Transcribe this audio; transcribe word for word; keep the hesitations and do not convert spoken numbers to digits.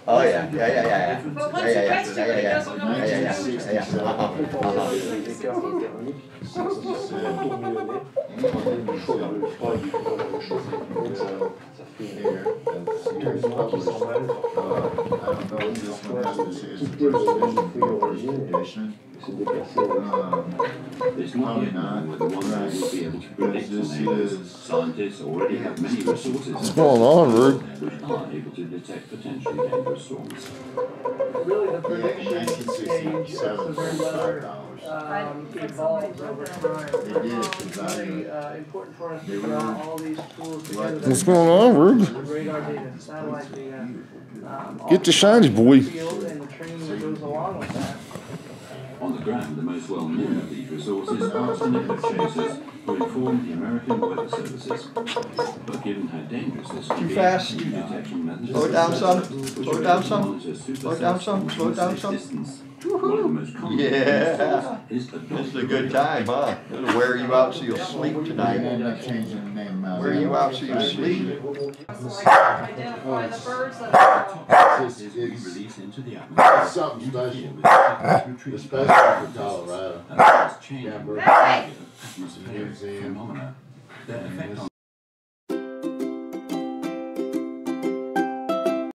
Oh yeah, yeah, yeah, yeah, But yeah, once yeah, he yeah, gets to yeah, it, he yeah, doesn't know yeah, yeah, what to do. yeah, yeah, uh-huh, uh-huh. It's not yet known whether one day we'll be able to predict tornadoes. Scientists already have many resources What's going on, Root? which are able to detect potentially dangerous storms. Really, the prediction stage of severe weather um, evolves over time. It's really uh, important for us to put out all these tools together. What's going on, Root? The radar data, satellite data, um, Get the shiny boy. field and the training that goes along with that. On the ground, the most well-known of these resources are tornado chasers who inform the American Weather Services. But given how dangerous this can Too be, fast. new detection methods Slow it down some. which Slow it are down able to some. monitor Slow it down some. Slow it down some. distance. One of the most common Yeah. is the This is a good time, huh? It'll wear you out so you'll sleep tonight. Wear you out so you'll sleep. Identify the birds that are. is we release into the atmosphere. Something special, especially for Colorado. And this change in Hey! atmospheric phenomena. Their effect on